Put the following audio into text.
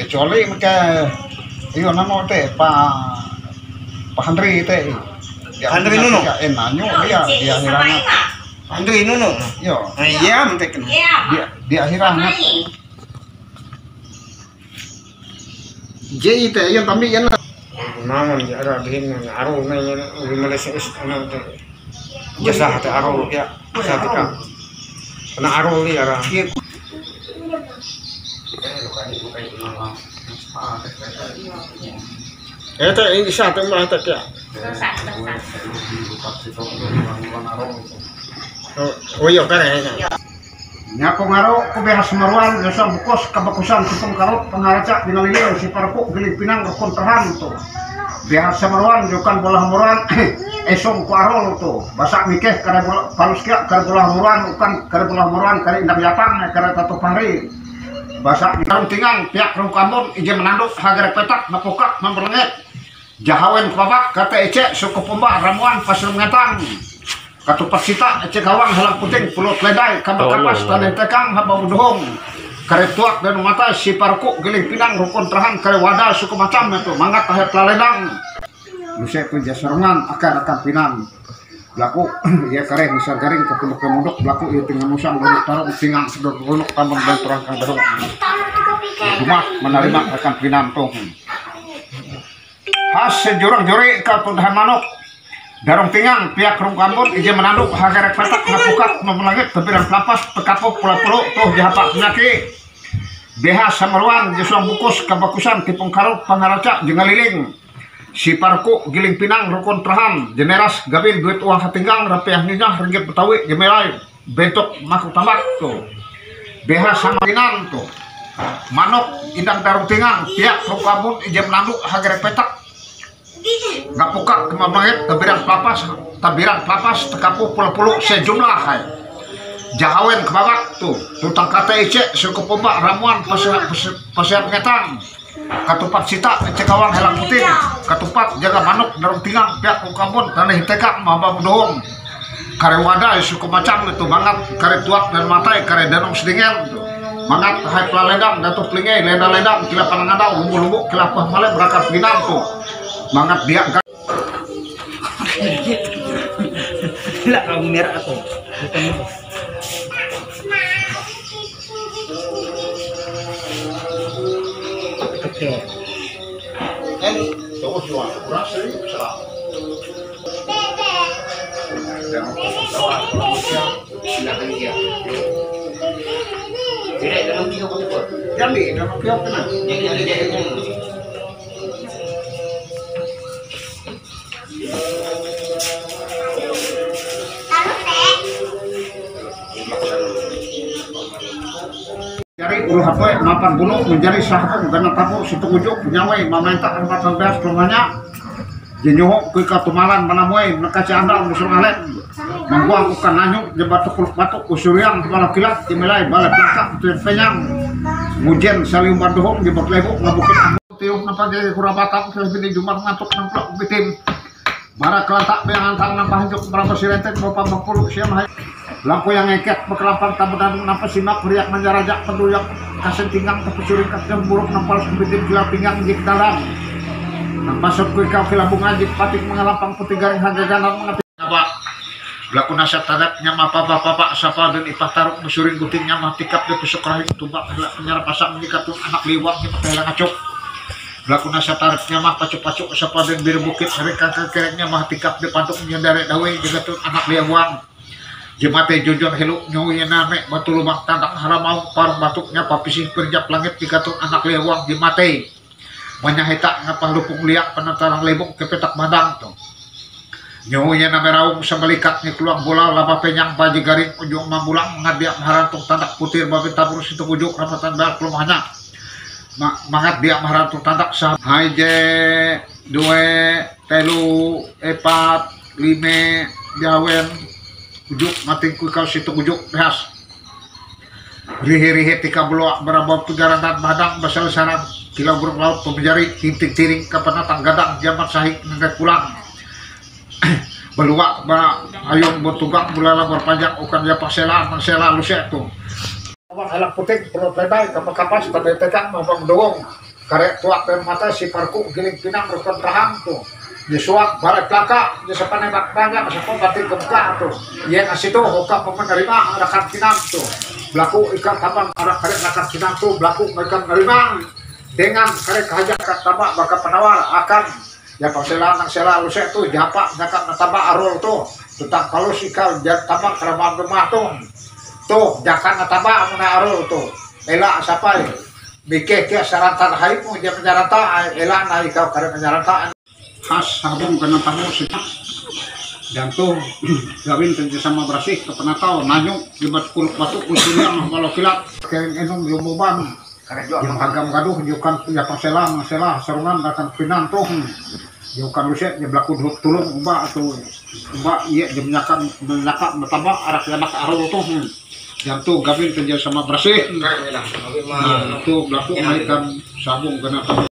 kecuali mereka iyo namo teh Pak Handri teh Handri Nuno nanyo dia akhirnya Handri Nuno yo iya mentekan di akhirnya jadi teh yang kami yang naman di arah dihin araw na yan Malaysia is ano jasa hati araw ya sa hati ka na araw li arah ito yung isa ito yung mga kaya uyo ka na nya pengaro ko behas maruan sa bukos kabakusan si pengkarot pengaraca dinaliliw si parko giling pinang kontrahan to behas maruan jokan bola hamuran esong ko arol to basak mikeh kada bola palus kia kada bola hamuran ukan kada bola hamuran kada indang yatang kada tato pari basak ditarung tingang pihak rong kampung ije menanduk hagar petak napokak memperlenget jahawen babak kata ece suku pomba ramuan pasir mengatang katupat sita ece gawang halang puting pulut ledai kabak kapas tanah tekang haba udohong kare tuak dan mata si parku giling pinang rukun terahan kare wadah suku macam itu mangat tahet laledang lusek pun jasarangan akan pinang laku ya kare misal garing kepuluk kemuduk laku ya tinggal musang lalu taruh singang sedot runuk tambang dan turang kang darung rumah menerima akan pinang tuh has sejurang-juri kepundahan manuk darong tingang pihak rung kampung ije menanduk hagarek petak ngapukak memulangit kebiran pelapas pekapuk pulau-pulau tuh jahapak penyakit BH Samaruan jesuang bukus kabakusan tipung karut pangaraca jengaliling si parku giling pinang rukun terahan jeneras gabin duit uang hatinggang rapiah ninyah ringgit betawi jemelai bentuk makuk tambak tuh BH Samaruan tuh manuk indang darong tingang pihak rung kampung ije menanduk hagarek petak ngapukak kemamangit tabiran pelapas tekapu pulau-pulau sejumlah hai jahawen kebabak tuh tutang kata ece suku pomba ramuan pasir ngetang katupat sita ece kawang helang putih katupat jaga manuk darung tingang pihak kampung tanah hitekak mabam dohong kare wadah suku macam itu mangat kare tuak dan matai kare danong sedingen tuh mangat hai peladang datu pelingai ledang-ledang kila panangadau lumbu-lumbu kila pahmale berakat binang tuh mangat dia kan tidak kamu merah atau oke kan coba jual kurang sering salah dan silakan dia tidak dalam kiok apa jadi dalam kiok kena jadi dari ulu HP mapan gunung menjadi sahapung karena tapu situ ujuk nyawai meminta 14 rumahnya jenyohok ke katumalan manamuai mekaci andal musuh alen mengguang ukan nanyuk jebat tukuluk batuk usuriang kepala kilat dimilai balai pelakak itu penyang mujen salium bandohong jebat lebuk ngabukit tiup nampak jadi kurabatang kelebih jumat ngantuk nampak bitim bara kelantak beangantang nampak hijuk berapa sirentek bapak mengpuluk siang lampu yang ngeket bekelapan tabudan nampak simak beriak menjarajak penduyak kasen tinggang terpecuring kasem buruk nampal sebitin gila pinggang jik dalam nampak sopku kau kilabung ajik patik mengelampang putih garing harga ganar mengatik apa berlaku nasab tadat nyama papa sapa dan ipah taruk mesuring guting nyama tikap de pusuk rahim tumbak gelak penyara pasang menyikatun anak liwang yang pakai ngacuk berlaku nasab tadat nyama pacuk-pacuk sapa dan biru bukit mereka kekereknya mah tikap de pantuk menyendari dawe jagatun anak liwang jemate jojon heluk nyonya name batu lubang tandang haramau par batuknya papisih perjap langit dikatung anak lewang jemate manyaheta ngapah lupung liak penantarang lebok kepetak badang tuh nyonya name raung sembelikatnya keluang bola laba penyang baji garing ujung mambulang ngadiak maharantung tandak putir babin tabur situ ujuk rapatan bal kelumahnya mangat dia maharantung tandak sah haije 2 telu 4 5 jawen ujuk matingku kau situ ujuk behas rihe-rihe tika beloak berabab tugaran dan badang basal sarang kila burung laut pemejari hinting tiring ke penatang gadang jaman sahih nenek pulang beluak ba ayong bertugang bulala berpanjang ukan japak sela mangsela luset tuh awak halak puting perut lebai kapas-kapas pada tekang mabang doang karek tuak mata si parku giling pinang rukun tahang tuh disuak balik belakang di sepanebak banyak sepuluh batik gemka tuh yang asih tuh hokap menerima rakan pinang tuh belaku ikan tabang arah karek rakan pinang tuh belaku ikan menerima dengan karek hajak tabak bakal penawar akan ya pasela nang sela lusek tuh japak jakat tabak arul tuh tentang kalau sikal tabak kerabat rumah tuh jakan tabak mana arul tuh elak siapa ya mikir kia saratan haimu dia menjarata elak naik kau karek menjarata khas sabung kena tamu sih dan tuh gawin kerjasama bersih ke penatau nanyuk dibat kuluk batu usulnya kalau kilat kayak enung yomoban yang hagam gaduh jukan ya pasela serungan datang pinang tuh jukan luset dia berlaku tulung ubah atau ubah iya dia menyakap bertambah arah lemak arah tuh yang tuh gawin kerjasama bersih tuh berlaku naikkan sabung kena tamu